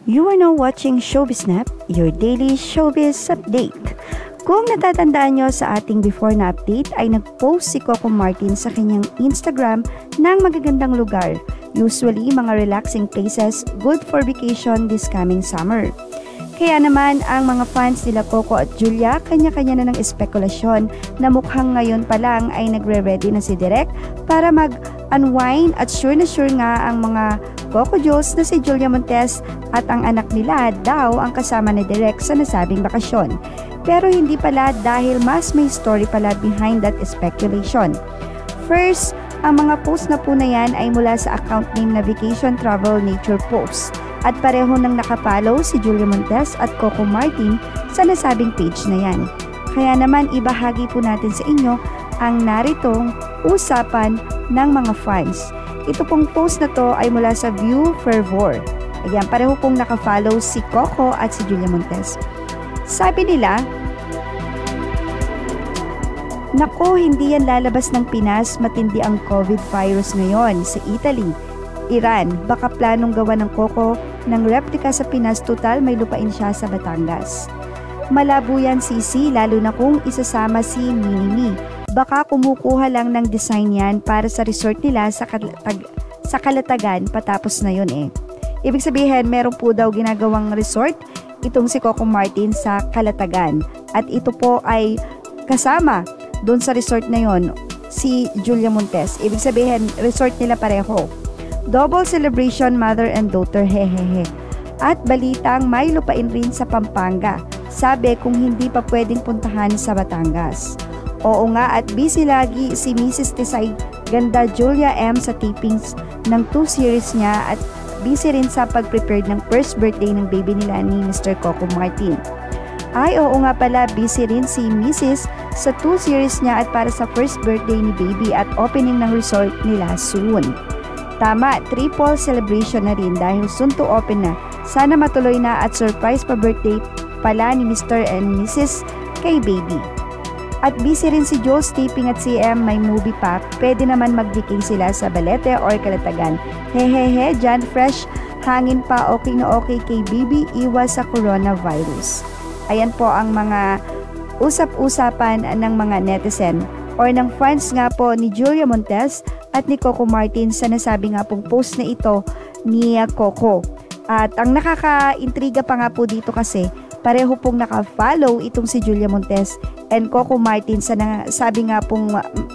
You are now watching Showbiz Snap, your daily showbiz update. Kung natatandaan nyo sa ating before na update ay nag-post si Coco Martin sa kanyang Instagram ng magagandang lugar. Usually, mga relaxing places, good for vacation this coming summer. Kaya naman, ang mga fans nila Coco at Julia, kanya-kanya na ng espekulasyon na mukhang ngayon pa lang ay nagre-ready na si Direk para mag-unwind at sure na sure nga ang mga Coco Jules na si Julia Montes at ang anak nila daw ang kasama ni Direk sa nasabing bakasyon. Pero hindi pala dahil mas may story pala behind that speculation. First, ang mga post na po na yan ay mula sa account name na Vacation Travel Nature Post at pareho nang nakapollow si Julia Montes at Coco Martin sa nasabing page na yan. Kaya naman ibahagi po natin sa inyo ang naritong usapan ng mga fans. Ito pong post na to ay mula sa View Fervor. Ayan, pareho pong nakafollow si Coco at si Julia Montes. Sabi nila, "Nako, hindi yan lalabas ng Pinas, matindi ang COVID virus ngayon sa Italy. Iran, baka planong gawa ng Coco ng replika sa Pinas, total may lupain siya sa Batangas. Malabo yan sisi, lalo na kung isasama si Minimi. Baka kumukuha lang ng design yan para sa resort nila sa Kalatagan, patapos na yun eh." Ibig sabihin, meron po daw ginagawang resort itong si Coco Martin sa Kalatagan. At ito po ay kasama doon sa resort na yon si Julia Montes. Ibig sabihin, resort nila pareho. Double celebration, mother and daughter, hehehe. At balitang may lupain rin sa Pampanga. Sabi kung hindi pa pwedeng puntahan sa Batangas. Oo nga, at busy lagi si Mrs. Tisay Ganda Julia M sa tapings ng 2 series niya at busy rin sa pag-prepare ng first birthday ng baby nila ni Mr. Coco Martin. Ay, oo nga pala, busy rin si Mrs. sa 2 series niya at para sa first birthday ni baby at opening ng resort nila soon. Tama, triple celebration na rin dahil soon to open na. Sana matuloy na at surprise pa birthday pala ni Mr. and Mrs. kay baby. At busy rin si Jules taping at CM may movie pa. Pwede naman mag-vacay sila sa Balete or Kalatagan. Hehehe, dyan fresh hangin pa, okay na okay kay baby, iwas sa coronavirus. Ayan po ang mga usap-usapan ng mga netizen or ng fans nga po ni Julia Montes at ni Coco Martin sa nasabi nga pong post na ito ni Coco. At ang nakaka-intriga pa nga po dito kasi pareho pong naka-follow itong si Julia Montes and Coco Martin sa sabi nga pong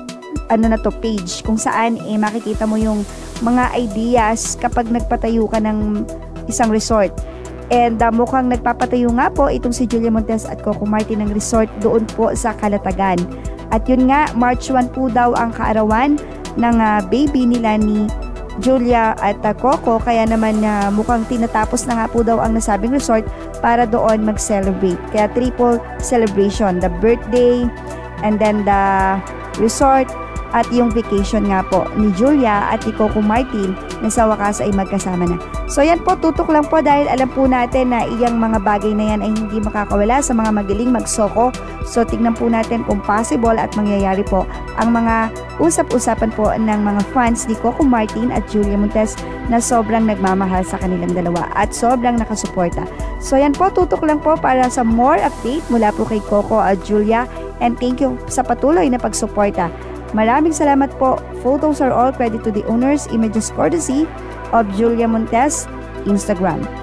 page kung saan makikita mo yung mga ideas kapag nagpatayo ka ng isang resort. And mukhang nagpapatayo nga po itong si Julia Montes at Coco Martin ng resort doon po sa Kalatagan. At yun nga, March 1 po daw ang kaarawan ng baby nila ni Julia at Coco, kaya naman mukhang tinatapos na nga po daw ang nasabing resort para doon mag-celebrate. Kaya triple celebration, the birthday and then the resort at yung vacation nga po ni Julia at ni Coco Martin na sa wakas ay magkasama na. So yan po, tutok lang po dahil alam po natin na iyang mga bagay na yan ay hindi makakawala sa mga magaling magsoko. So tignan po natin kung possible at mangyayari po ang mga usap-usapan po ng mga fans ni Coco Martin at Julia Montes na sobrang nagmamahal sa kanilang dalawa at sobrang nakasuporta. So yan po, tutok lang po para sa more update mula po kay Coco at Julia, and thank you sa patuloy na pagsuporta. Maraming salamat po. Photos are all credit to the owners, images courtesy of Julia Montes Instagram.